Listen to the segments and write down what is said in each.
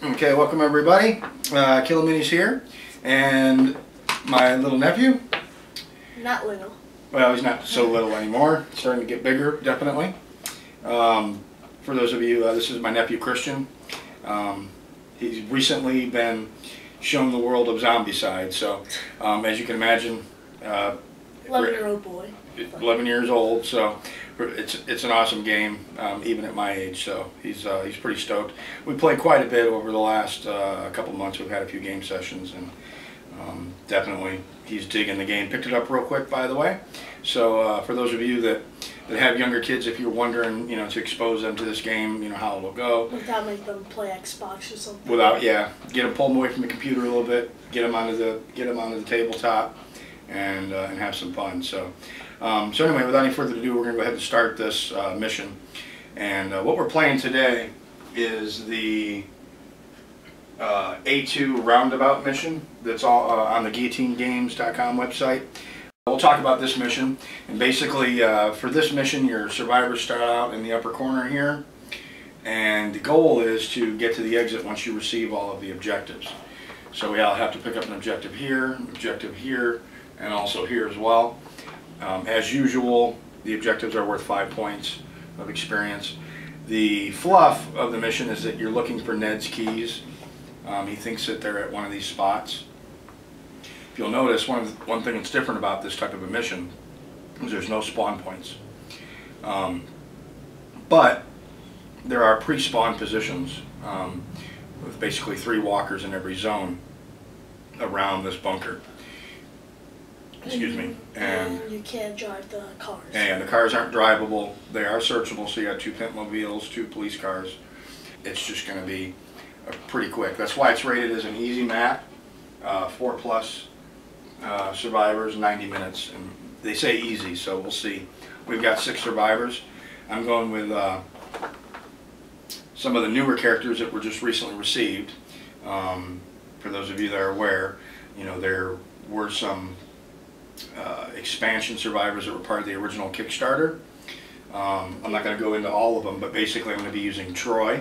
Okay, welcome everybody. Kilomini's here, and my little nephew. Not little. Well, he's not so little anymore. He's starting to get bigger, definitely. For those of you, this is my nephew Christian. He's recently been shown the world of Zombicide, so as you can imagine, 11-year-old boy. 11 years old, so it's an awesome game, even at my age. So he's pretty stoked. We played quite a bit over the last couple months. We've had a few game sessions, and definitely he's digging the game. Picked it up real quick, by the way. So for those of you that have younger kids, if you're wondering, to expose them to this game, how it'll go. Without making them play Xbox or something. Without, yeah, pull them away from the computer a little bit, get them onto the tabletop, and have some fun. So anyway, without any further ado, we're going to go ahead and start this mission. And what we're playing today is the A2 Roundabout mission that's all on the guillotinegames.com website. We'll talk about this mission, and basically for this mission your survivors start out in the upper corner here, and the goal is to get to the exit once you receive all of the objectives. So we all have to pick up an objective here, and also here as well. As usual, the objectives are worth 5 points of experience. The fluff of the mission is that you're looking for Ned's keys. He thinks that they're at one of these spots. If you'll notice, one thing that's different about this type of a mission is there's no spawn points. But there are pre-spawn positions with basically 3 walkers in every zone around this bunker. Excuse me. And you can't drive the cars. And the cars aren't drivable. They are searchable, so you got 2 Pintmobiles, 2 police cars. It's just going to be pretty quick. That's why it's rated as an easy map. 4+ survivors, 90 minutes. And they say easy, so we'll see. We've got 6 survivors. I'm going with some of the newer characters that were just recently received. For those of you that are aware, there were some expansion survivors that were part of the original Kickstarter. I'm not going to go into all of them, but basically I'm going to be using Troy.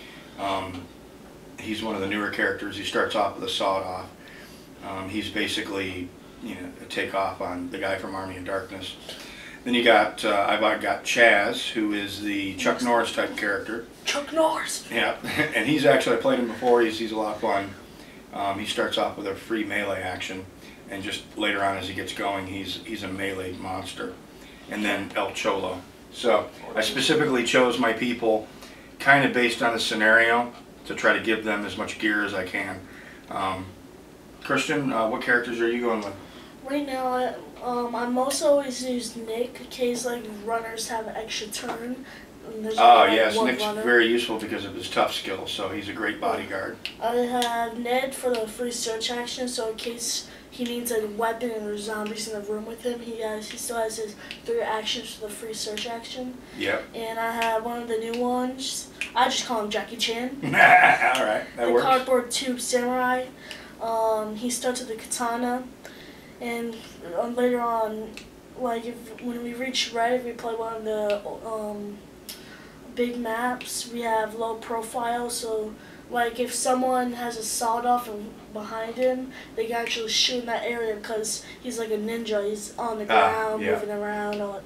He's one of the newer characters. He starts off with a sawed-off. He's basically, a takeoff on the guy from Army of Darkness. Then you got, I've got Chaz, who is the Chuck Norris type character. Chuck Norris! Yeah, and he's actually, I played him before. He's a lot of fun. He starts off with a free melee action, and just later on as he gets going, he's a melee monster. And then El Cholo. So I specifically chose my people kind of based on the scenario to try to give them as much gear as I can. Christian, what characters are you going with? Right now, I'm also always use Nick in case runners have an extra turn. Oh yes, Nick's very useful because of his tough skills, so he's a great bodyguard. I have Ned for the free search action, so in case he needs a weapon and there's zombies in the room with him, he still has his 3 actions for the free search action. Yep. And I have one of the new ones. I just call him Jackie Chan. All right, that works. The Cardboard Tube Samurai. He starts with the katana, and later on, when we reach red, if we play one of the big maps, we have low profile, so if someone has a sawed-off behind him, they can actually shoot in that area because he's like a ninja. He's on the ground, moving around. All that.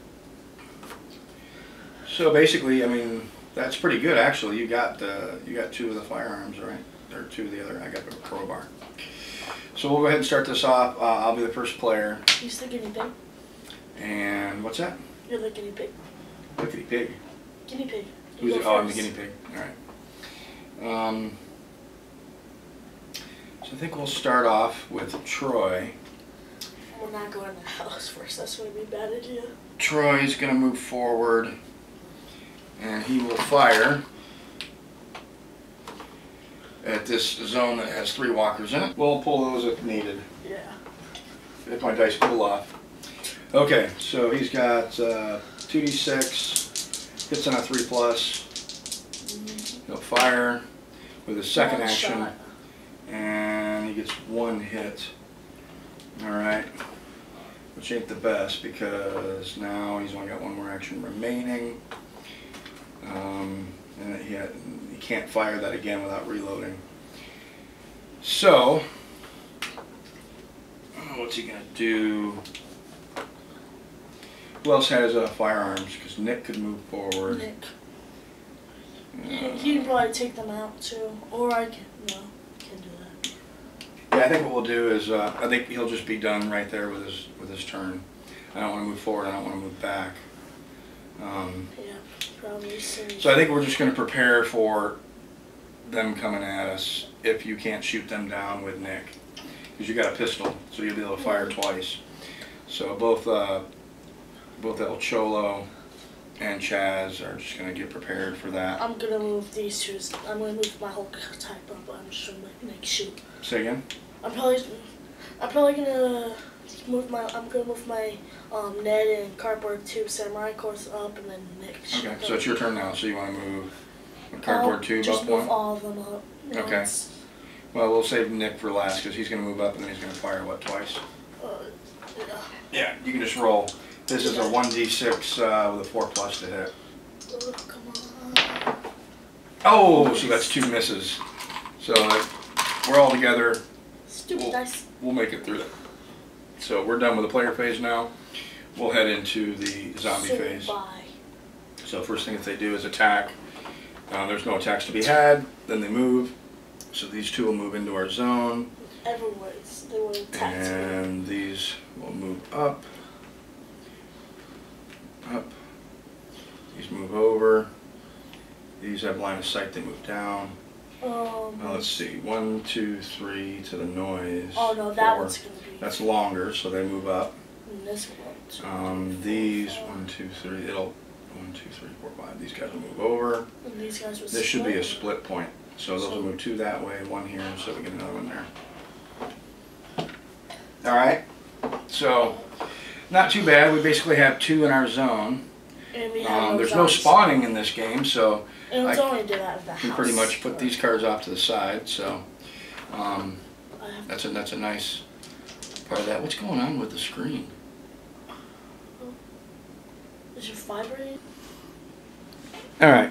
So basically, I mean, that's pretty good actually. You got 2 of the firearms, right? Or 2 of the other. I got the crowbar. So we'll go ahead and start this off. I'll be the first player. He's the guinea pig. And what's that? You're the guinea pig. Lickety pig. Guinea pig. Who's it? Oh, I'm the guinea pig. All right. So I think we'll start off with Troy. We're not going in the house first. That's going to be a bad idea. Troy's going to move forward, and he will fire at this zone that has 3 walkers in it. We'll pull those if needed. Yeah. If my dice pull off. Okay, so he's got 2d6, hits on a 3+. He'll fire with his second action, and he gets 1 hit. Alright, which ain't the best because now he's only got 1 more action remaining. And you can't fire that again without reloading. So, what's he gonna do? Who else has firearms? Because Nick could move forward. Nick. He can probably take them out too, or I can. No, can't do that. Yeah, I think what we'll do is I think he'll just be done right there with his turn. I don't want to move forward. I don't want to move back. Yeah, probably. So I think we're just going to prepare for them coming at us if you can't shoot them down with Nick, because you got a pistol, so you'll be able to fire twice. So both El Cholo and Chaz are just going to get prepared for that. I'm going to move these two. I'm going to move my whole type up, but I'm just going to make shoot. Say again? I'm probably going to move my Ned and Cardboard 2 Samurai course up, and then Nick. Okay, so it's your turn now, so you want to move Cardboard 2 just up move one? all of them up. Okay. Well, we'll save Nick for last, because he's going to move up, and then he's going to fire, what, twice? Yeah. Yeah, you can just roll. This is a 1d6 with a 4+ to hit. Oh, come on. Oh, so that's 2 misses. So we're all together. Stupid dice. We'll make it through that. So we're done with the player phase now. We'll head into the zombie phase. Bye. So first thing that they do is attack. There's no attacks to be had. Then they move. So these two will move into our zone. Everyone's they will attack. And these will move up. Up. These move over. These have line of sight. They move down. Let's see. 1, 2, 3 to the noise. Oh no, that 4. one's gonna be. That's longer, so they move up. And this one. These 1, 2, 3. It'll 1, 2, 3, 4, 5. These guys will move over. And these guys will This should be a split point. So those will move 2 that way, 1 here, so we get another one there. All right. So not too bad. We basically have 2 in our zone. And we have there's no spawning in this game, so and it's I only do that can pretty much put these cards off to the side. So that's a nice part of that. What's going on with the screen? Is your vibrating? All right.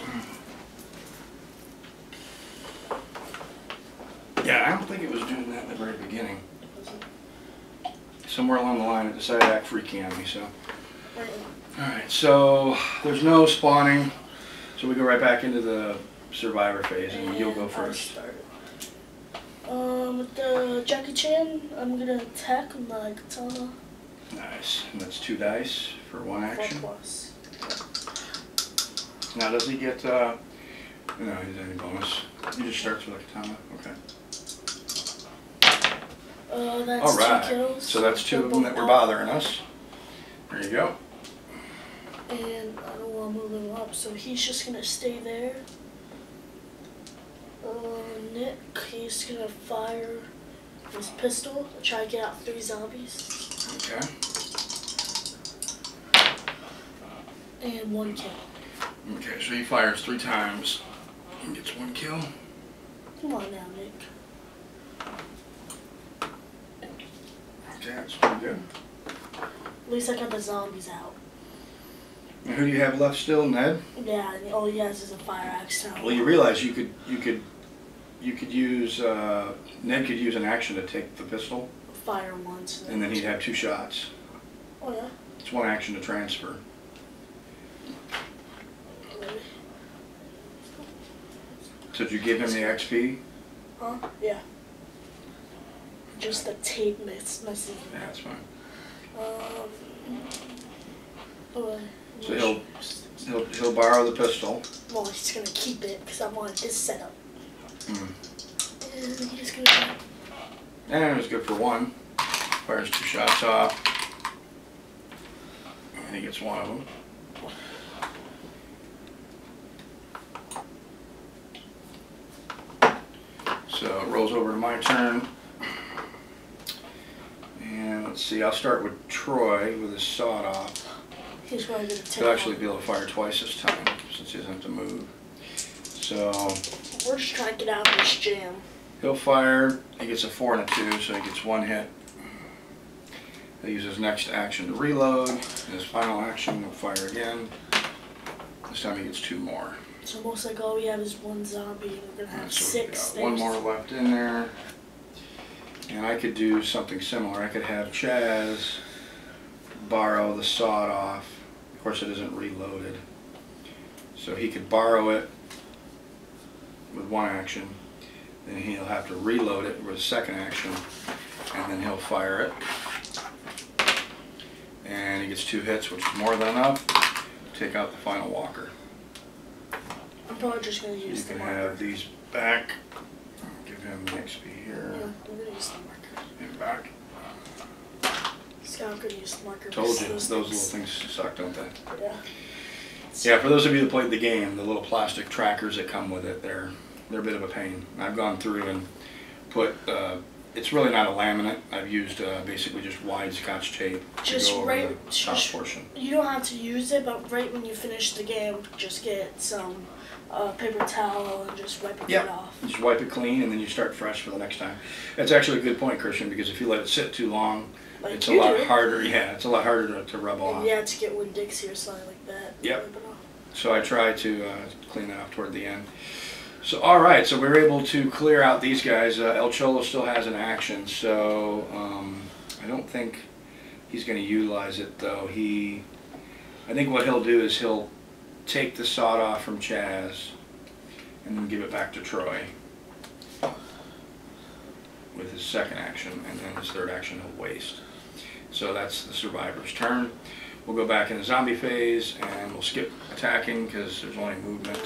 Yeah, I don't think it was doing that in the very beginning. Somewhere along the line, it decided to act freaky on me. So. Right. Alright, so there's no spawning, so we go right back into the survivor phase, and you'll go first. With the Jackie Chan, I'm gonna attack with my katana. Nice, and that's 2 dice for 1 action. 4+. Now does he get, no, he doesn't have any bonus. He just starts with a katana, okay. That's Alright, 2 kills. so that's 2 of them that were bothering us. There you go. And I don't want to move him up, so he's just going to stay there. Nick, he's going to fire his pistol and try to get out 3 zombies. Okay. And 1 kill. Okay, so he fires 3 times and gets 1 kill. Come on now, Nick. Okay, that's pretty good. At least I got the zombies out. And who do you have left still, Ned? Yeah, and all he has is a fire axe now. Well, you realize you could use Ned could use an action to take the pistol, Fire once. and then he'd have 2 shots. Oh yeah. It's 1 action to transfer. Really? So did you give him the XP? Huh? Yeah. Just the tape messes. Yeah, that's fine. So he'll borrow the pistol. Well, he's gonna keep it because I wanted this setup. Mm. And he's gonna. And it was good for 1. Fires 2 shots off. And he gets 1 of them. So it rolls over to my turn. And let's see, I'll start with Troy with his sawed off. He's probably gonna take. He'll actually be able to fire twice this time since he doesn't have to move. So we're just trying to get out of this jam. he'll fire. He gets a 4 and a 2, so he gets 1 hit. He'll use his next action to reload. His final action, he'll fire again. This time he gets 2 more. So most like all we have is one zombie, and we're gonna have So 6 we got one more left in there. And I could do something similar. I could have Chaz borrow the sawed off. Of course, it isn't reloaded. So he could borrow it with one action. Then he'll have to reload it with a second action. And then he'll fire it. And he gets 2 hits, which is more than enough to take out the final walker. I'm probably just going to use the marker. You can have these back. Give him the XP here. Yeah, I'm going to use the marker. And back. Scott could use the marker. Told you, those little things suck, don't they? Yeah. Yeah, for those of you that played the game, the little plastic trackers that come with it, they're a bit of a pain. I've gone through and put, it's really not a laminate. I've used basically just wide Scotch tape to go over the top portion. You don't have to use it, but right when you finish the game, just get some paper towel and just wipe it right off. Just wipe it clean and then you start fresh for the next time. That's actually a good point, Christian, because if you let it sit too long, it's a lot harder. Yeah, it's a lot harder to rub off. And you have to get Winn-Dixie or something like that. Yep. So I try to clean that up toward the end. So all right, so we were able to clear out these guys. El Cholo still has an action, so I don't think he's going to utilize it though. I think what he'll do is he'll take the sawed off from Chaz and then give it back to Troy with his second action, and then his third action he'll waste. So that's the survivor's turn. We'll go back in the zombie phase and we'll skip attacking because there's only movement.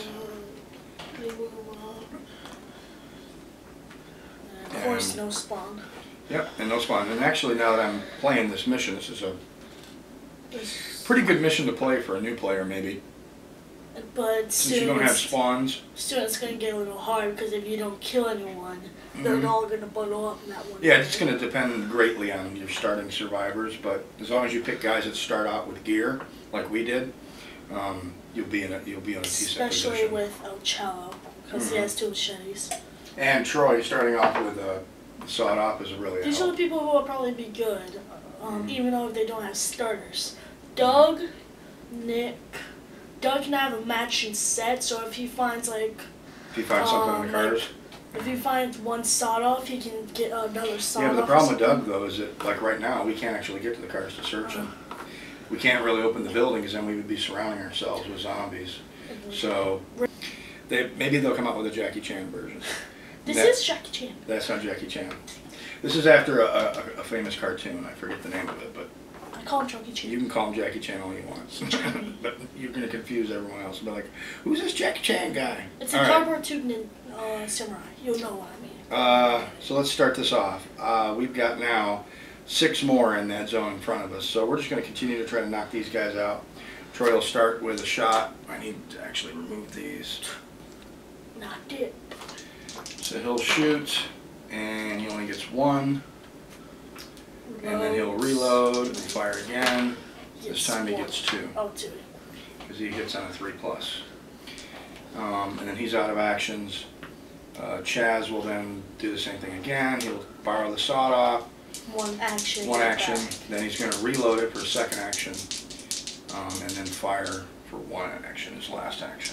And of course, no spawn. Yep, and no spawn. And actually, now that I'm playing this mission, this is a pretty good mission to play for a new player, maybe. But since you don't have spawns. Soon it's going to get a little hard because if you don't kill anyone, they're all going to bundle up in that one. Yeah, it's going to depend greatly on your starting survivors, but as long as you pick guys that start out with gear, like we did, you'll be in a decent position. Especially with El Cholo, because he has 2 machetes. And Troy, starting off with a sawed off is really These are the people who will probably be good, even though they don't have starters. Doug, Nick. Doug can have a matching set, so if he finds something in the cars. If he finds one sawed off, he can get another sawed off. Yeah, but the problem with Doug though is that, like right now, we can't actually get to the cars to search them. We can't really open the building because then we would be surrounding ourselves with zombies. So maybe they'll come out with a Jackie Chan version. This is Jackie Chan. That's not Jackie Chan. This is after a famous cartoon. I forget the name of it, but I call him Jackie Chan. You can call him Jackie Chan all you want, but you're going to confuse everyone else. Be like, who's this Jackie Chan guy? It's a cartoon samurai. You'll know what I mean. So let's start this off. We've got now 6 more in that zone in front of us, so we're just going to continue to try to knock these guys out. Troy will start with a shot. I need to actually remove these. Knocked it. So he'll shoot, and he only gets 1. And then he'll reload and fire again. This time he gets 2. Oh, 2. Because he hits on a 3+. And then he's out of actions. Chaz will then do the same thing again. He'll borrow the sawed off. One action. Then he's going to reload it for a second action. And then fire for 1 action, his last action.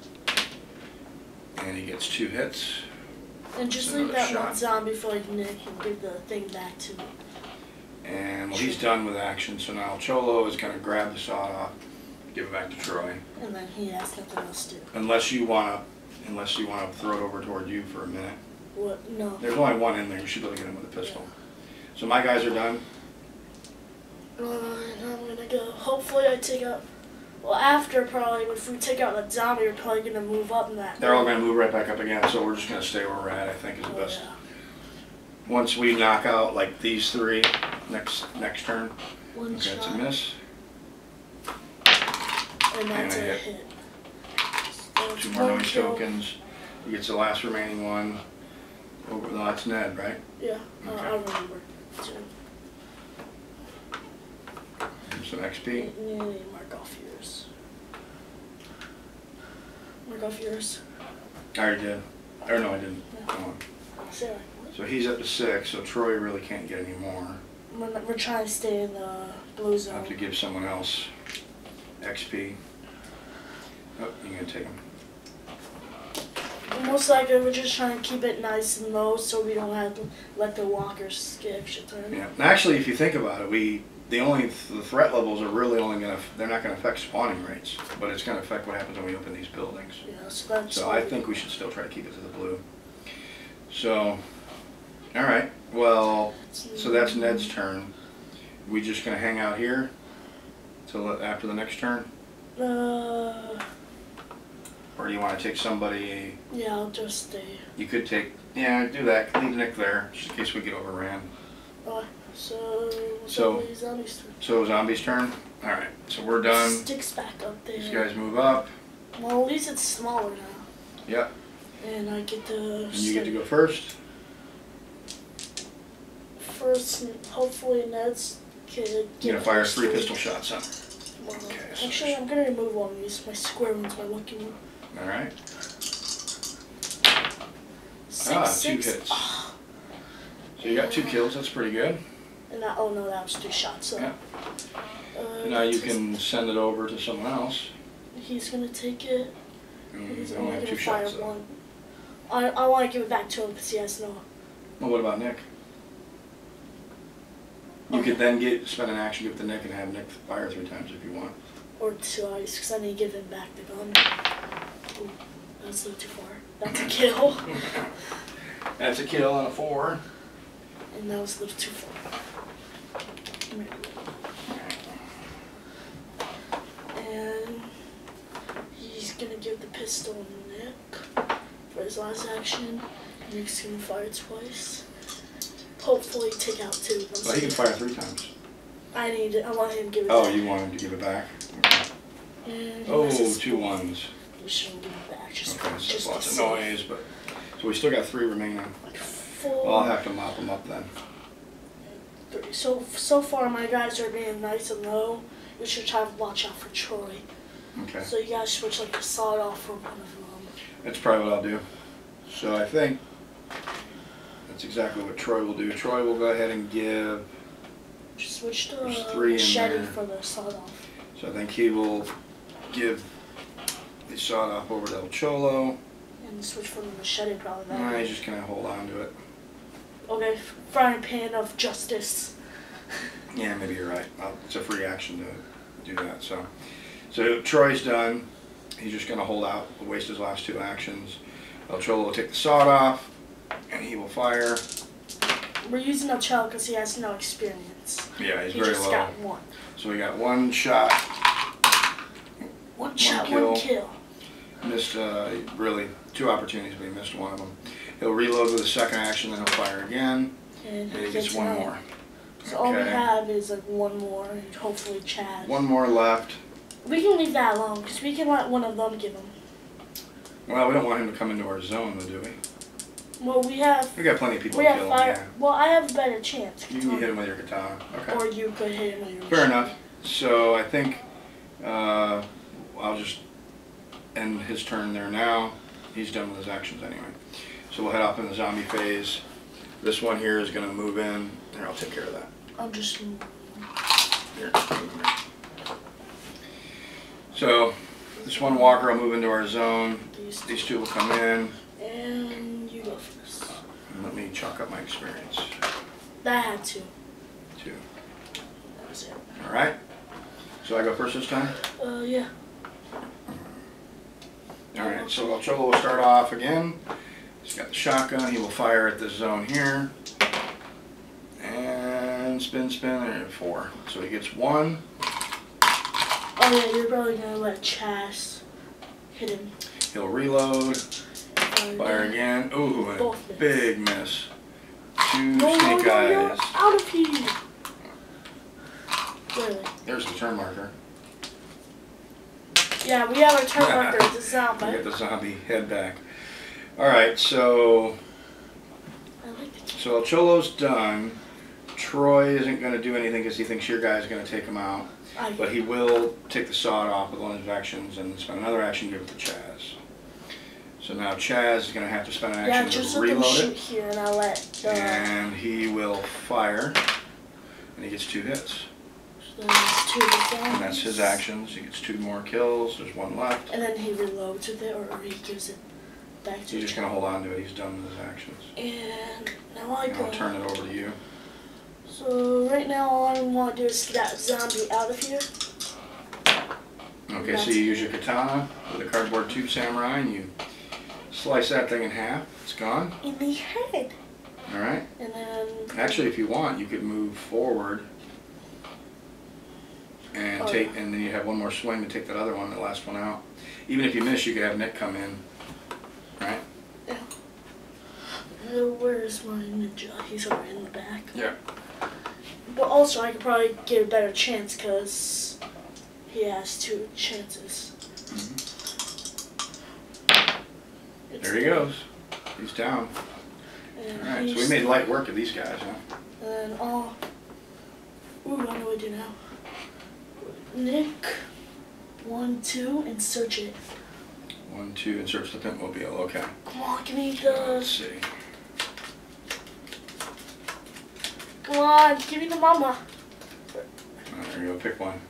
And he gets 2 hits. And just leave that one zombie for like Nick and give the thing back to me. And well, he's done with action, so now Cholo is going to grab the sawed off, give it back to Troy. And then he has nothing else to do. Unless you want to throw it over toward you for a minute. What? No. There's only 1 in there. You should be able to get him with a pistol. So my guys are done. I'm gonna go. Hopefully, I take out. Well, after probably, if we take out that zombie, we're probably gonna move up in that. They're all gonna move right back up again. So we're just gonna stay where we're at. I think is the best. Yeah. Once we knock out like these 3, next turn. One shot. That's a miss. And that's a hit. So 2 more noise tokens. He gets the last remaining one. Oh, no, that's Ned, right? Yeah, okay. I remember. Some XP. Mark off yours. Mark off yours. I already did. Or no, I didn't. Yeah. Come on. So he's up to 6, so Troy really can't get any more. We're trying to stay in the blue zone. I have to give someone else XP. Oh, you're going to take him. Most likely we're just trying to keep it nice and low so we don't have to let the walkers get extra turn. Yeah. Actually, if you think about it, the threat levels are really only they're not gonna affect spawning rates, but it's gonna affect what happens when we open these buildings. Yeah, so that's. So I think we should still try to keep it to the blue. So, all right. Well, so that's Ned's turn. We just gonna hang out here till after the next turn, or do you want to take somebody? Yeah, I'll just stay. You could take. Yeah, do that. Leave Nick there, just in case we get overran. So Zombie's turn. All right. So we're done. Sticks back up there. These guys move up. Well, at least it's smaller now. Yep. And I get to. And you get to go first. First, and hopefully Ned's kid. You're gonna fire 3 pistol shots, huh? Well, Okay. actually, I'm gonna remove one of these. My square one's my lucky one. All right. 6, 2 hits. So you got 2 kills. That's pretty good. And oh no, that was 2 shots. So. Yeah. Now you can send it over to someone else. He's gonna take it. He's only have 2 shots. One. I want to give it back to him because he has no. Well, what about Nick? You could then spend an action, give it to Nick, and have Nick fire 3 times if you want. Or twice, because I need to give him back the gun. Ooh, that's a little too far. That's a kill. That's a kill on a 4. And that was a little too far. And he's gonna give the pistol to Nick for his last action. Nick's gonna fire twice. Hopefully take out 2. Well, he can fire 3 times. I want him to give it back. back. You want him to give it back? Okay. Oh, 2 1s. We shouldn't give it back. Just okay, so just lots of noise, but so we still got 3 remaining. Like 4. Well, I'll have to mop them up then. 3. So far my guys are being nice and low. We should try to watch out for Troy. Okay. So you guys switch like the sawed off for one of them. That's probably what I'll do. So I think that's exactly what Troy will do. Troy will go ahead and give. Just switch the 3 in machete there. for the sawed off. So I think he will give the sawed off over to El Cholo. And switch from the machete probably. No, he's just gonna hold on to it. Okay, frying pan of justice. Yeah, maybe you're right. It's a free action to do that. So Troy's done. He's just gonna hold out, waste his last 2 actions. El Cholo will take the sawed off, and he will fire. We're using El Cholo because he has no experience. Yeah, he's he very just low. got 1. So we got 1 shot. One shot, 1 kill. Missed, really, 2 opportunities, but he missed 1 of them. He'll reload with a second action, then he'll fire again, and he gets 1 more. So all we have is like 1 more, and hopefully Chad. 1 more left. We can leave that alone, because we can let one of them give him. Well, we don't want him to come into our zone, though, do we? Well, we got plenty of people to kill him, yeah. Well, I have a better chance. You can hit him with your katana. Okay. Or you could hit him with your Fair enough. So I think I'll just end his turn there now. He's done with his actions anyway. So we'll head off in the zombie phase. This one here is going to move in. Here, I'll take care of that. I'll just... Here. So this one walker will move into our zone. These 2 will come in. And you go first. And let me chalk up my experience. That had 2. 2. That was it. All right. So I go first this time? Yeah. All right, so El Cholo will start off again. He's got the shotgun. He will fire at this zone here. And spin, and 4. So he gets 1. Oh yeah, you're probably going to let Chas hit him. He'll reload. Fire again. Ooh, a big miss. 2 snake eyes. Out of here. Really? There's the turn marker. Yeah, we have a turn marker. It's a zombie. Get the zombie head back. All right, so El Cholo's done. Troy isn't going to do anything because he thinks your guy's going to take him out. But he will take the sawed off with one of his actions and spend another action, give it to Chaz. So now Chaz is going to have to spend an action to reload shoot it. Here and I'll let and he will fire, and he gets 2 hits. So that's 2 and that's his actions. He gets 2 more kills. There's 1 left. And then he reloads with it, or he gives it. back to So you're just going to hold on to it. He's done with his actions. And now I go. I'll turn it over to you. So right now all I want to do is get that zombie out of here. Okay, so you use your katana with a cardboard tube samurai and you slice that thing in half. It's gone. In the head. Alright. And then... Actually, if you want, you could move forward and and then you have one more swing to take that other one, the last one out. Even if you miss, you could have Nick come in. Right? Yeah. Where's my ninja? He's over in the back. Yeah. But also, I could probably get a better chance because he has 2 chances. There he goes. He's down. Alright, so we made light work of these guys, huh? And then, ooh, I know what to do now. Nick, 1, 2, and search it. 1, 2, and search the Pimpmobile. Okay. Come on, give me the... Let's see. Come on, give me the mama. There you go, pick one.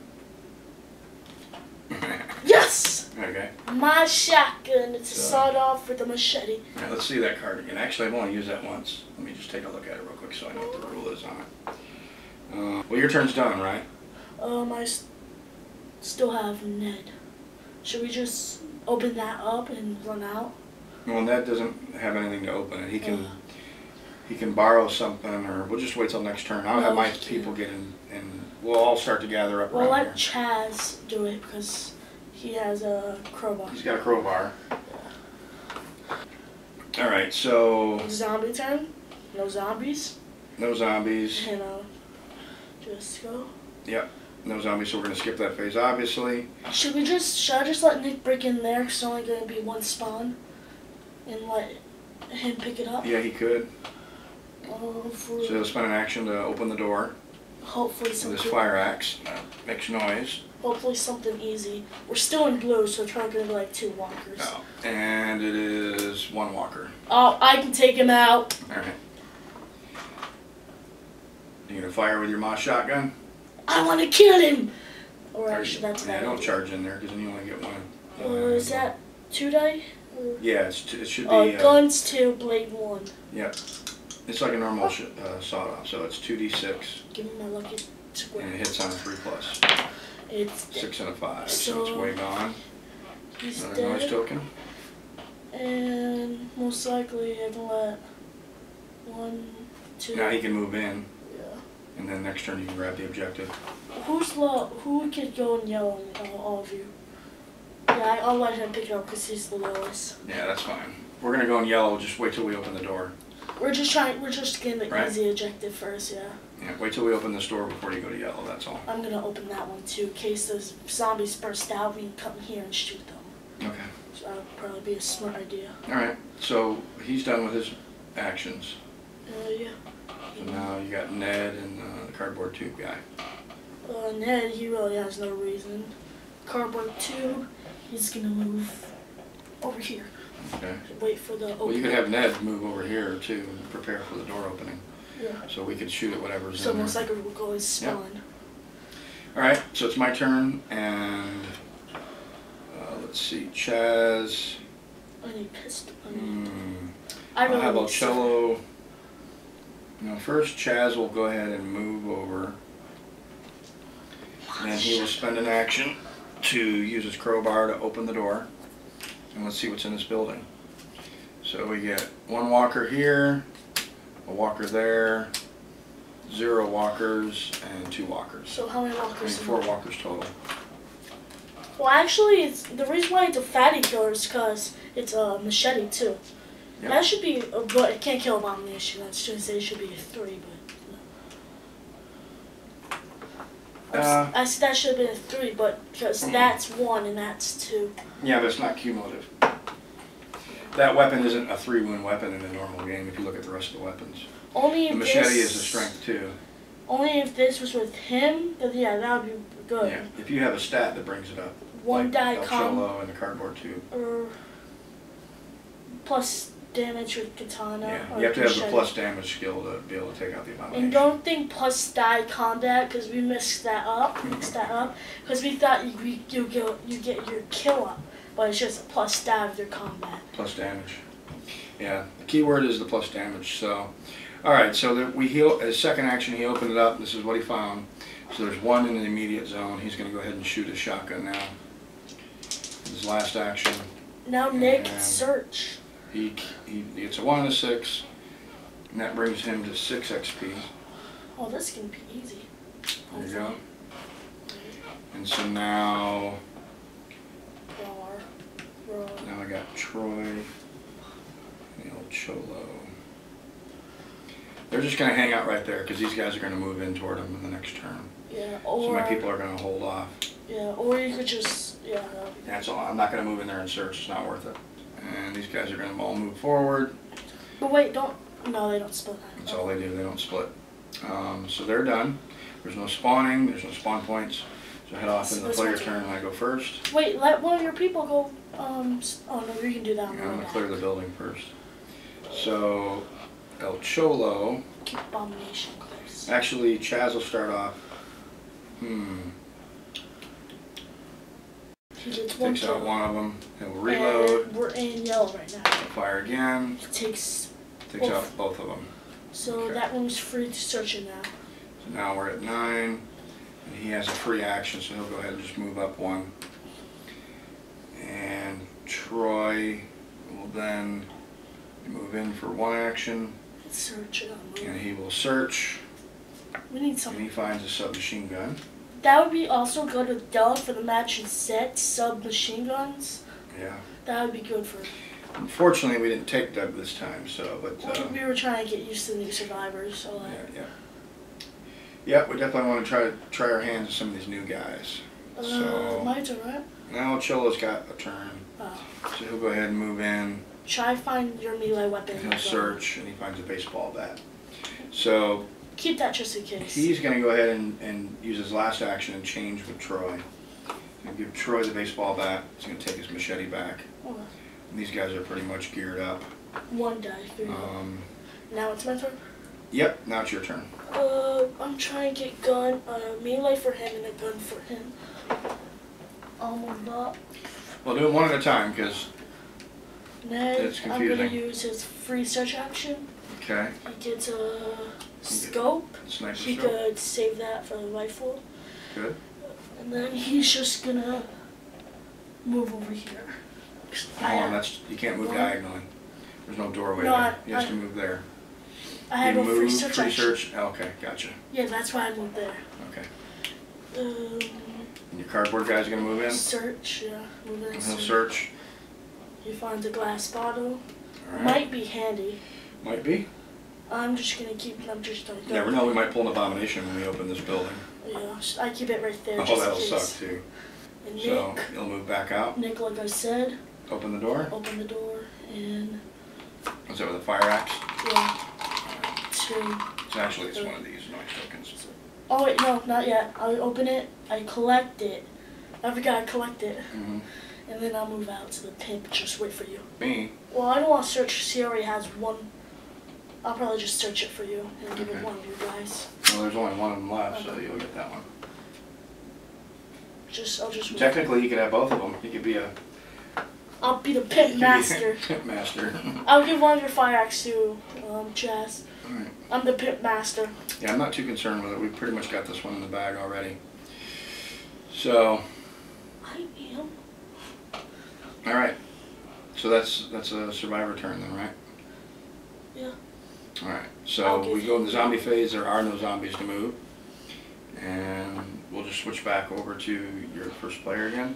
Yes! Okay. My shotgun. It's a sawed-off with a machete. Alright, let's see that card again. Actually, I've only used that once. Let me just take a look at it real quick so I know what the rule is on it. Well, your turn's done, right? I still have Ned. Should we just open that up and run out? Well, Ned doesn't have anything to open it. He can borrow something, or we'll just wait till next turn. I'll have my people get in, and we'll all start to gather up around We'll here. let Chaz do it because he has a crowbar. He's got a crowbar. All right, so Zombie turn. No zombies. no zombies. And just go. Yep, no zombies. So we're gonna skip that phase, obviously. Should I just let Nick break in there? 'Cause it's only gonna be 1 spawn, and let him pick it up. Yeah, he could. So So he'll spend an action to open the door. Hopefully with something. his fire axe. Makes noise. Hopefully something easy. We're still in blue, so it's probably gonna be like 2 walkers. Oh, and it is 1 walker. Oh, I can take him out. All right. You gonna fire with your Moss shotgun? I want to kill him. Or actually, that's Yeah, bad. don't charge in there because then you only get one. Is that 2 die? Yeah, it should be. Guns 2, blade 1. Yep. It's like a normal sawed off, so it's 2d6. Give me my lucky square. And it hits on a 3+. It's 6 and a 5, so So, it's way gone. he's Another dead. noise token. And most likely I can let 1, 2. Now he can move in, Yeah. and then next turn you can grab the objective. Who could go in yellow? All of you. Yeah, I'll let him pick it up because he's the lowest. Yeah, that's fine. We're gonna go in yellow. Just wait till we open the door. We're just getting the easy objective first, yeah. Yeah, wait till we open this door before you go to yellow. That's all. I'm gonna open that one too, in case those zombies burst out. We can come here and shoot them. Okay. So that would probably be a smart idea. All right. So he's done with his actions. Yeah. So now you got Ned and the cardboard tube guy. Ned, he really has no reason. Cardboard tube, he's gonna move over here. Okay. Wait for the opening. Well, you could have Ned move over here too and prepare for the door opening. Yeah. So we could shoot at whatever's So in there. most likely we'll go and spawn. Yep. All right. So it's my turn, and let's see, Chaz. I need pistol. How about cello? No, first Chaz will go ahead and move over. And then he will spend an action to use his crowbar to open the door. And let's see what's in this building. So we get 1 walker here, a walker there, 0 walkers, and 2 walkers. So how many walkers? 4 walkers total. Well, actually, it's the reason why it's a fatty killer is because it's a machete too. Yep. That should be, but it can't kill abomination. I should say it should be a 3, but I said that should have been a 3, but because that's 1 and that's 2. Yeah, but it's not cumulative. That weapon isn't a 3-wound weapon in a normal game if you look at the rest of the weapons. Only if the machete is a strength 2. Only if this was with him, then yeah, that would be good. Yeah, if you have a stat that brings it up. 1 like die El Cholo and the cardboard tube. Or plus damage with katana. Yeah, or you have to have the machete. plus damage skill to be able to take out the abomination. And don't think plus die combat because we mixed that up. Because we thought you get your kill up, but it's just a plus stat of their combat. Plus damage. Yeah, the key word is the plus damage. So, all right. So we heal. As second action, he opened it up. This is what he found. So there's one in the immediate zone. He's going to go ahead and shoot his shotgun now. His last action. Now Nick, search. He gets a 1 and a 6, and that brings him to 6 XP. Oh, this can be easy. There you go. And so now I got Troy and the old Cholo. They're just going to hang out right there because these guys are going to move in toward him in the next turn. Yeah, so my people are going to hold off. Yeah, or you could just, yeah. That's all. I'm not going to move in there and search. It's not worth it. And these guys are going to all move forward. But wait, no, they don't split. That's all they do. They don't split. So they're done. There's no spawning. There's no spawn points. So head off into the player turn and I go first. Wait, let one of your people go. Oh no, you can do that. Yeah, I'm going to clear the building first. So El Cholo. Keep Abomination close. Actually, Chaz will start off. He gets one Takes out one of them. He'll reload. And we're in yellow right now. Fire again. He takes out both of them. So okay. That one's free to search it now. So now we're at 9. And he has a free action, so he'll go ahead and just move up 1. And Troy will then move in for 1 action. Search it. And he will search. We need something. And he finds a submachine gun. That would be also good with Doug for the match and set submachine guns. Yeah. That would be good for. Unfortunately, we didn't take Doug this time, so but. We were trying to get used to the new survivors, so like. Yeah. Yeah, we definitely want to try our hands at some of these new guys. So. My turn, right? Now Cholo's got a turn. Oh. So he'll go ahead and move in. Try to find your melee weapon. And he'll search, and he finds a baseball bat. So. Keep that just in case. He's going to go ahead and use his last action and change with Troy. And give Troy the baseball bat. He's going to take his machete back. Okay. And these guys are pretty much geared up. 1 die, 3. Now it's my turn? Yep, now it's your turn. I'm trying to get gun, melee for him and a gun for him. I'll move up. We'll do it one at a time because it's confusing. I'm going to use his free search action. Okay. He gets a scope. He could save that for the rifle. Good. And then he's just going to move over here. You can't move diagonally. There's no doorway there. He has to move there. I have a free search action. Okay, gotcha. Yeah, that's why I moved there. Okay. And your cardboard guy's going to move in? Search, yeah. Move in. And he'll search. He finds a glass bottle. Right. Might be handy. Might be. I'm just going to keep it. Never know, we might pull an abomination when we open this building. Yeah, I keep it right there. Oh, that'll suck too. And Nick, so he'll move back out. Nick, like I said. Open the door? Open the door and... Is that with a fire axe? Yeah. 2. So actually it's one of these noise tokens. Oh wait, no, not yet. I open it, I collect it. I forgot I collect it. And then I'll move out to the pimp, just wait for you. Me? Well, I don't want to search, she already has 1. I'll probably just search it for you and give it one of you guys. Well, there's only 1 of them left, so you'll get that one. I'll just Technically, you could have both of them. You could be a... I'll be the pimp master. Pimp master. I'll give one of your fire axe to Chaz. Alright. I'm the pimp master. Yeah, I'm not too concerned with it. We've pretty much got this one in the bag already. So... I am. Alright. So that's a survivor turn then, right? Yeah. Alright, so we go in the zombie phase. There are no zombies to move. And we'll just switch back over to your first player again.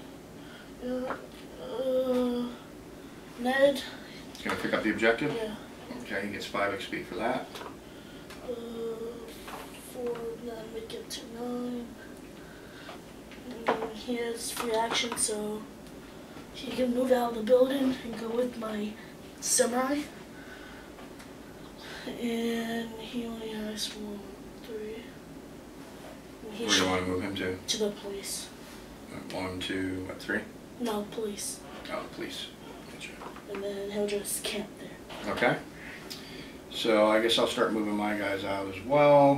Ned. He's going to pick up the objective? Yeah. Okay, he gets 5 XP for that. 4, 9, make it to 9. And he has free action, so he can move out of the building and go with my samurai. And he only has 1, 3. Where do you want to move him to? To the police. 1, 2, what, 3? No, police. Oh, police. Gotcha. And then he'll just camp there. Okay. So I guess I'll start moving my guys out as well.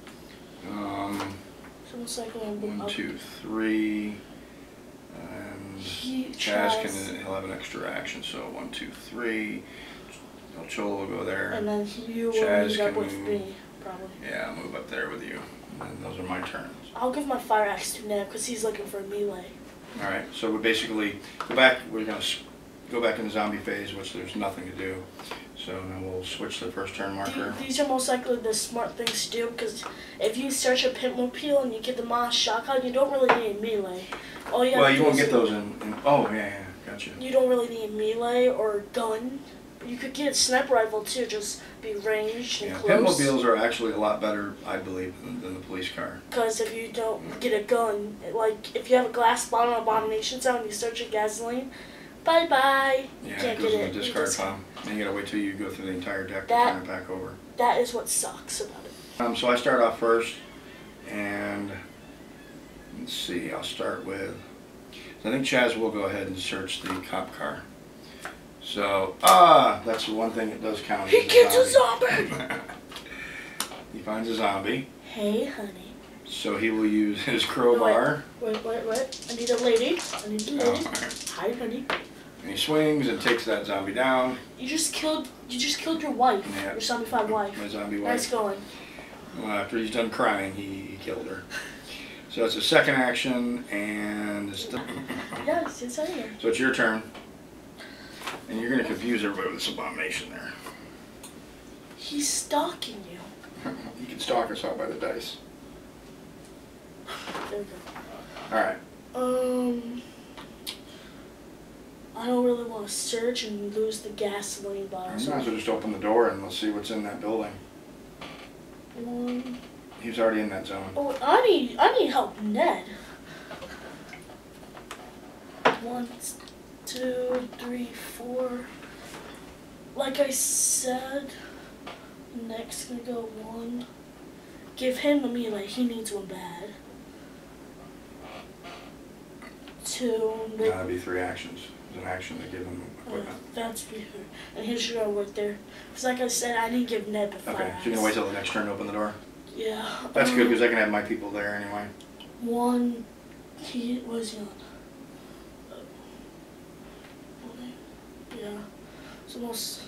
So it's like 1, 2, 3. And he'll have an extra action. So 1, 2, 3. El Cholo will go there. And then you will meet up with me, probably. Yeah, I'll move up there with you. And those are my turns. I'll give my fire axe to Ned because he's looking for a melee. All right, so we basically go back. We're gonna go back in the zombie phase, which there's nothing to do. So now we'll switch to the first turn marker. These are most likely the smart things to do because if you search a pitmobile and you get the Moss shotgun, you don't really need a melee. All you Well, you won't get those in. Oh yeah, gotcha. You don't really need a melee or a gun. You could get a sniper rifle too, just be ranged and close. Pitmobiles are actually a lot better, I believe, than the police car. Because if you don't get a gun, like if you have a glass bottle of Abomination Sound and you search your gasoline, bye-bye. Yeah, you can't it goes get in the discard pile. And you gotta wait till you go through the entire deck to turn it back over. That is what sucks about it. So I start off first, and let's see, I'll start with, I think Chaz will go ahead and search the cop car. So, that's the one thing that does count. He gets a zombie! He finds a zombie. Hey, honey. So he will use his crowbar. Wait. I need a lady. Hi, honey. And he swings and takes that zombie down. You just killed your wife. Yeah. Your zombified wife. My zombie wife. Nice going. Well, after he's done crying, he killed her. So it's a second action, and it's Yes, I am. So it's your turn. And you're going to confuse everybody with this abomination there. He's stalking you. You can stalk us out by the dice. There we go. Alright. I don't really want to search and lose the gasoline bottle. You might as well just open the door and we'll see what's in that building. He was already in that zone. Oh, I need help, Ned. 1, 2, 3, 4. Like I said, next gonna go 1. Give him the melee. He needs one bad. 2. That'd be 3 actions. There's an action to give him equipment. That's weird. And he's gonna work there. Because like I said, I didn't give Ned the fire. Okay, so you're gonna wait till the next turn to open the door? Yeah. That's good because I can have my people there anyway. 1. He was on. Yeah. It's almost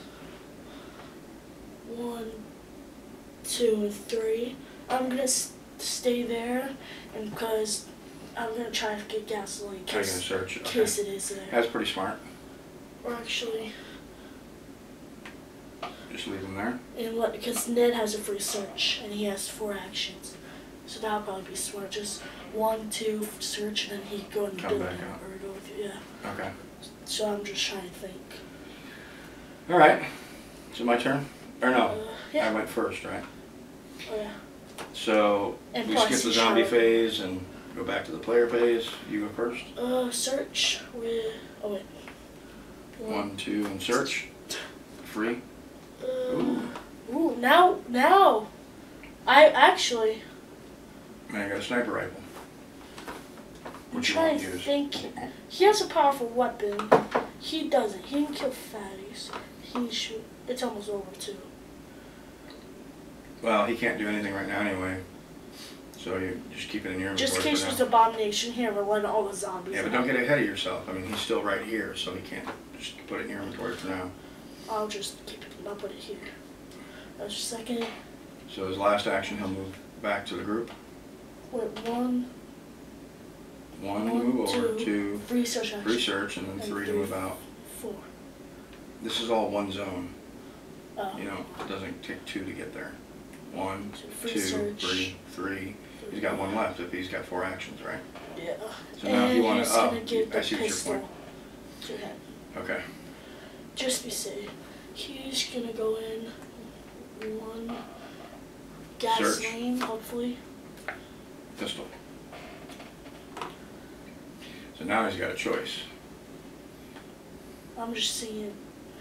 1, 2, and 3. I'm gonna stay there, and because I'm gonna try to get gasoline. So you're gonna search. In case it is there. That's pretty smart. Or actually. Just leave them there. And what? Because Ned has a free search, and he has 4 actions. So that'll probably be smart. Just 1, 2 search, and then he go in the building back out. or go with you. Yeah. Okay. So I'm just trying to think. All right. Is it my turn? Or no? Yeah. I went first, right? Oh yeah. So And we plus skip the you zombie should- phase and go back to the player phase. You go first. Search with. Oh wait. 1, 2, and search. Free. Ooh. Now. I actually. Man, I got a sniper rifle. I'm Which you trying won't to use. think. He has a powerful weapon. He doesn't. He can kill fatties. He shoot. It's almost over too. Well, he can't do anything right now anyway. So you just keep it in your inventory. Just in case for there's now. an abomination here, we're letting all the zombies. Yeah, but out. don't get ahead of yourself. I mean, he's still right here, so he can't just put it in your inventory for now. I'll just keep it. I'll put it here. That's a second. So his last action, he'll move back to the group. Wait, 1. 1 to move over, 2. 2, Research action. research, and then 3 to move out. 4. This is all one zone. Oh. You know, it doesn't take 2 to get there. 1, Free 2, search. 3. He's got 1 left if he's got 4 actions, right? Yeah. So now if you want he's to gonna give the I see what your pistol point. to him. Okay. Just be safe. He's gonna go in 1 gasoline, hopefully. Pistol. So now he's got a choice. I'm just seeing.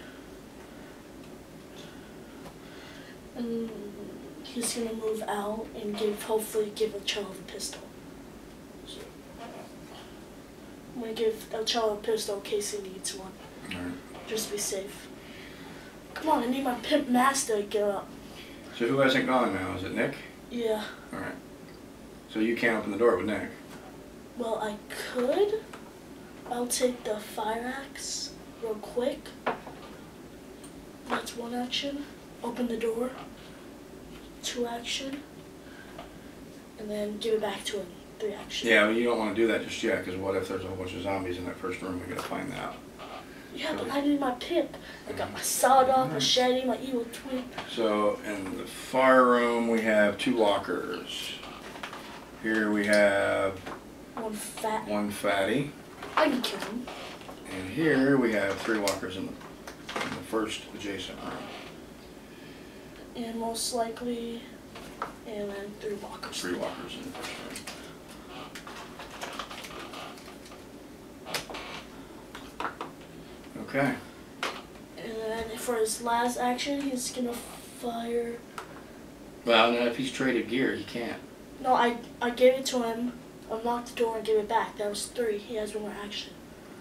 And he's gonna move out and hopefully give El Cholo the pistol. So, I'm gonna give El Cholo a pistol in case he needs one. Alright. Just be safe. Come on, I need my pimp master to get up. So who hasn't gone now? Is it Nick? Yeah. Alright. So you can't open the door with Nick. Well, I could. I'll take the fire axe real quick. That's 1 action. Open the door. 2 action. And then give it back to him. 3 action. Yeah, well, you don't want to do that just yet, because what if there's a whole bunch of zombies in that first room? We gotta find that out. Yeah, but I need my pip. I got my sawed-off machete, my evil twin. So in the fire room, we have 2 lockers. Here we have 1 fatty. I can kill him. And here we have 3 lockers in the first adjacent room. And most likely, and then 3 lockers. 3 lockers in the first room. Okay. And then for his last action, he's gonna fire. Well, now if he's traded gear, he can't. No, I gave it to him, unlocked the door, and gave it back. That was 3. He has 1 more action.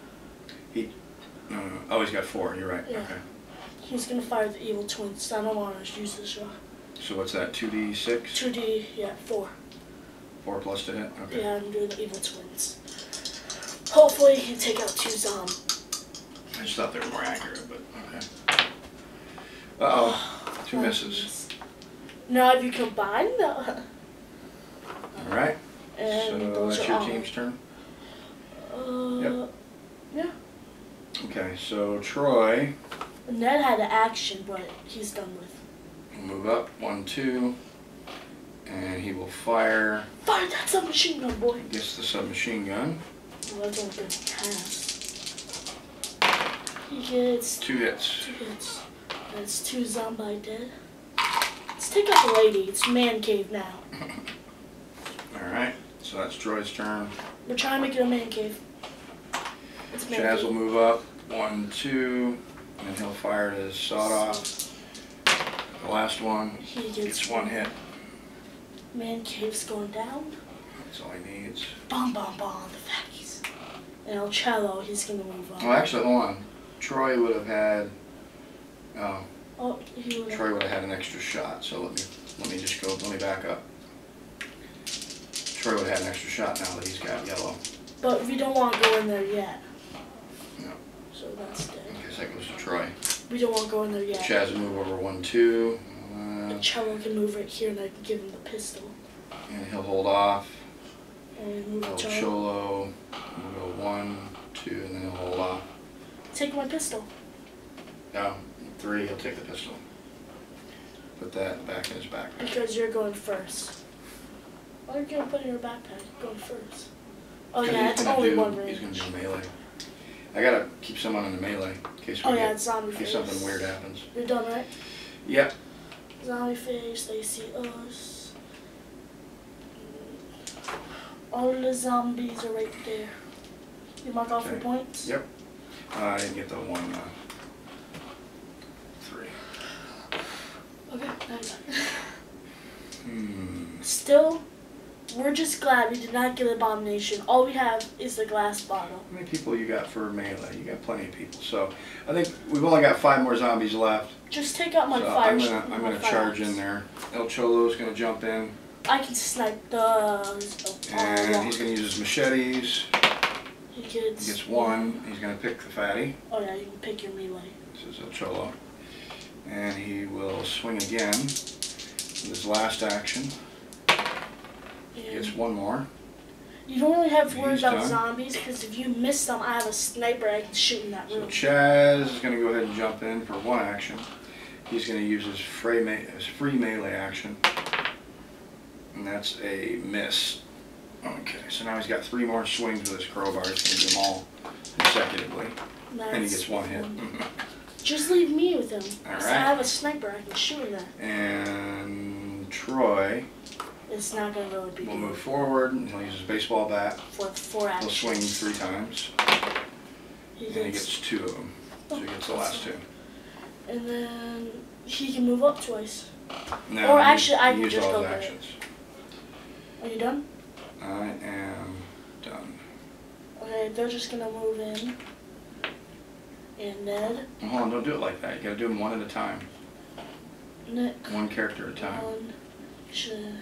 No. Oh, he's got 4. You're right. Yeah. Okay. He's gonna fire the evil twins. So I don't want to use this shot. So what's that? 2d6? 2D, yeah, 4. 4 plus to hit. Okay. Yeah, I'm doing the evil twins. Hopefully, he can take out 2 zombies. I just thought they were more accurate, but okay. Uh-oh. 2 misses. Now, if you combine the... Alright. And so those that's are your all. team's turn? Yep. Yeah. Okay, so Troy Ned had an action, but he's done with. will move up 1, 2, and he will fire. Fire that submachine gun, boy! Gets the submachine gun. Well, that's only good cast. He gets 2 hits. 2 hits. That's 2 zombie dead. Let's take out the lady. It's man cave now. Alright, so that's Troy's turn. We're trying to make it a man cave. It's man Chaz cave. will move up 1, 2, and he'll fire his sawed off. The last one He gets 1 hit. Man cave's going down. That's all he needs. Bomb, bomb, bomb, the fatties. And El Cello, he's gonna move on. Well, actually, hold on. Troy would have had. Oh, he would. Troy would have had an extra shot. So let me just go. Let me back up. Troy would have had an extra shot now that he's got yellow. But we don't want to go in there yet. No. So that's dead. I guess that goes to Troy. We don't want to go in there yet. Chaz will move over 1, 2. The cello can move right here, and I can give him the pistol. And he'll hold off. And move the El cello. Cholo will go 1, 2, and then he'll hold off. Take my pistol. No, 3, he'll take the pistol. Put that back in his backpack. Because you're going first. Why are you going to put it in your backpack? You're going first. Oh yeah, it's only 1 range. He's going to do melee. I got to keep someone in the melee in case we it's zombie in face. case something weird happens. You're done, right? Yep. Zombie face, they see us. All the zombies are right there. You mark off your Okay. points? Yep. I didn't get the 1, 3. Okay, now you got it. Hmm. Still, we're just glad we did not get Abomination. All we have is the glass bottle. How many people you got for melee? You got plenty of people. So I think we've only got 5 more zombies left. Just take out my So fire. I'm gonna charge in there. El Cholo's gonna jump in, I can snipe the. and he's gonna use his machetes. He gets. He gets 1. He's gonna pick the fatty. Oh yeah, you can pick your melee. This is El Cholo, and he will swing again. With his last action. He And gets 1 more. you don't really have to worry He's about done. zombies because if you miss them, I have a sniper I can shoot in that So room. Chaz is gonna go ahead and jump in for 1 action. He's gonna use his free melee action, and that's a miss. Okay, so now he's got 3 more swings with his crowbar. He's gonna do them all consecutively, and he gets 1 hit. Just leave me with him. All So right. I have a sniper I can shoot in that. And Troy It's not gonna really be will good move forward, and he'll use his baseball bat. for 4 He'll actions. swing 3 times, He and he gets, gets 2 of them. So he gets the last 2. and then he can move up twice. No, Or actually, I he can used just all go his get it. actions. Are you done? I am done. Okay, they're just gonna move in. And Ned, Hold on, don't do it like that. You gotta do them 1 at a time. Nick, 1 character at a time. 1,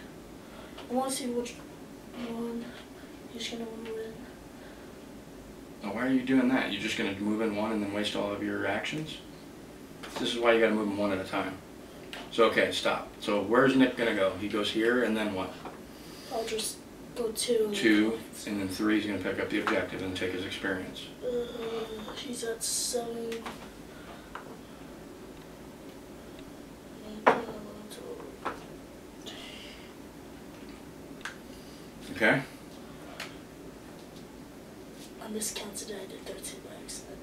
I want to see which one he's gonna move in. Oh, why are you doing that? You're just going to move in one and then waste all of your actions? This is why you got to move them one at a time. So, okay, stop. So where's Nick going to go? He goes here, and then what? I'll just go 2. 2, and then 3 is going to pick up the objective and take his experience. He's at 7. Okay. I miscounted it. I did 13 by accident.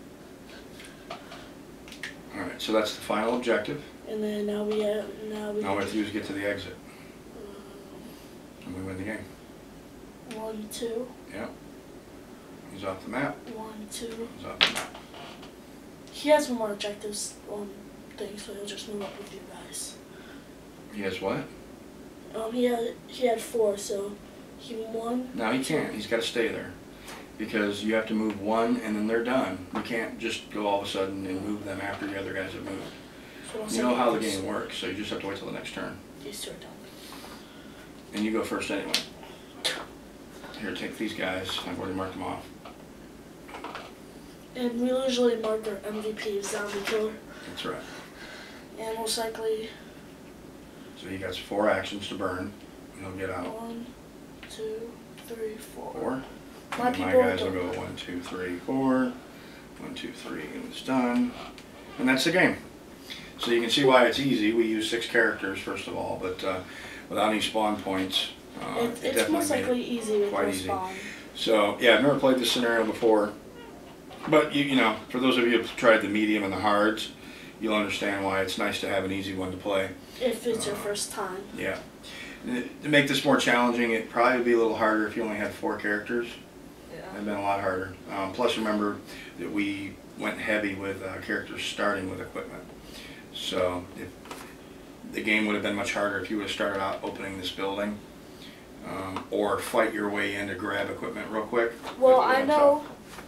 Alright, so that's the final objective. And then now we have Now what we have to do is get to the exit. And we win the game. 1, 2. Yep. He's off the map. 1, 2. He's off the map. He has more objectives on things, so he'll just move up with you guys. He has what? He had 4, so he won. No, he can't. He's got to stay there. Because you have to move 1 and then they're done. You can't just go all of a sudden and move them after the other guys have moved. So you know how the game works, so you just have to wait till the next turn. These 2 are done. And you go first anyway. Here, take these guys. I've already marked them off. And we usually mark our MVP zombie killer. That's right. And most likely. So he gets 4 actions to burn. And he'll get out. 1, 2, 3, 4. 4. My guys will go 1, 2, 3, 4. 1, 2, 3, and it's done. And that's the game. So you can see why it's easy. We use 6 characters first of all, but without any spawn points, it's most likely easy with no spawn. So yeah, I've never played this scenario before, but you know, for those of you who've tried the medium and the hards, you'll understand why it's nice to have an easy one to play. If it's your first time. Yeah. To make this more challenging, it'd probably be a little harder if you only had 4 characters. Yeah. It'd been a lot harder. Plus, remember that we went heavy with characters starting with equipment. So the game would have been much harder if you would have started out opening this building, or fight your way in to grab equipment real quick. Well, I know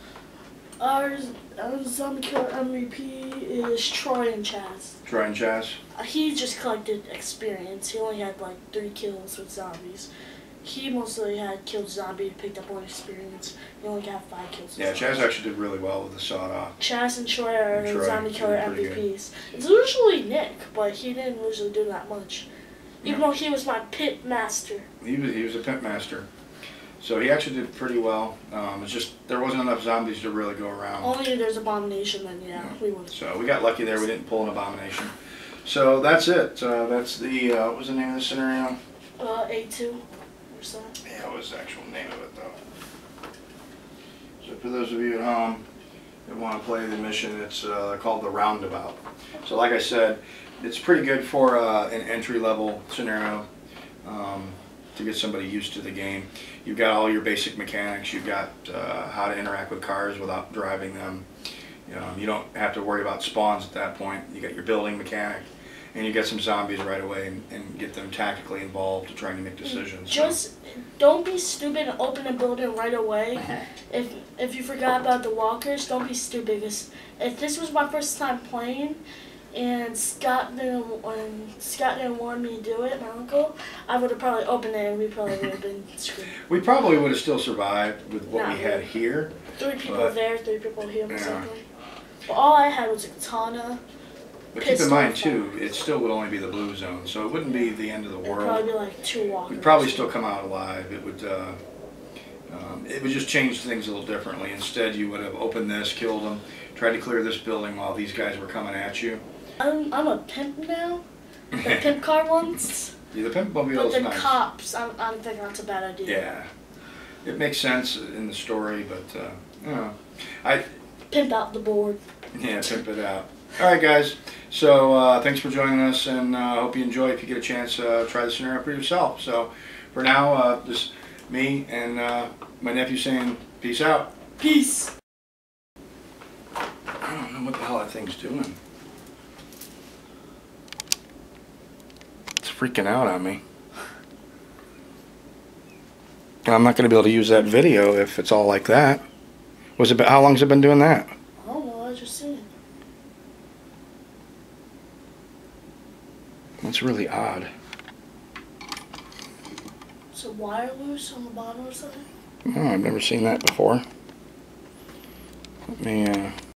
our zombie killer MVP is Troy and Chaz. Troy and Chaz? He just collected experience. He only had like 3 kills with zombies. He mostly had killed zombie, picked up 1 experience. He only got 5 kills. Yeah, Chaz actually did really well with the sawed-off. Chaz and Troy are zombie killer MVPs. It's usually Nick, but he didn't usually do that much. Even though he was my pit master. He was a pit master. So he actually did pretty well. It's just there wasn't enough zombies to really go around. Only if there's Abomination, then yeah, we would. So we got lucky there. We didn't pull an Abomination. So that's it. That's the, what was the name of the scenario? A2. Yeah, what was the actual name of it though? So for those of you at home that want to play the mission, it's called the Roundabout. So like I said, it's pretty good for an entry-level scenario to get somebody used to the game. You've got all your basic mechanics. You've got how to interact with cars without driving them. You don't have to worry about spawns at that point. You got your building mechanic. And you get some zombies right away and get them tactically involved to trying to make decisions. Just don't be stupid and open a building right away. If you forgot about the walkers, don't be stupid. Because if this was my first time playing, and Scott didn't want me to do it, my uncle, I would have probably opened it and we probably would have been screwed. We probably would have still survived with what we had here. 3 people there, 3 people here, most likely. But all I had was a katana. But keep in mind too, it still would only be the blue zone, so it wouldn't be the end of the world. It'd probably be like 2 walkers. We'd probably still come out alive. It would just change things a little differently. Instead, you would have opened this, killed them, tried to clear this building while these guys were coming at you. I'm a pimp now. The pimp car ones. Yeah, the pimp mobile but is the nice. cops, I'm thinking that's a bad idea. Yeah, it makes sense in the story, but you know, pimp out the board. Yeah, pimp it out. All right, guys. So thanks for joining us, and I hope you enjoy. If you get a chance, try the scenario for yourself. So for now, just me and my nephew saying peace out. Peace. I don't know what the hell that thing's doing. It's freaking out on me. I'm not going to be able to use that video if it's all like that. How long has it been doing that? I don't know. I just seen it. That's really odd. Is a wire loose on the bottom or something? Oh, I've never seen that before. Let me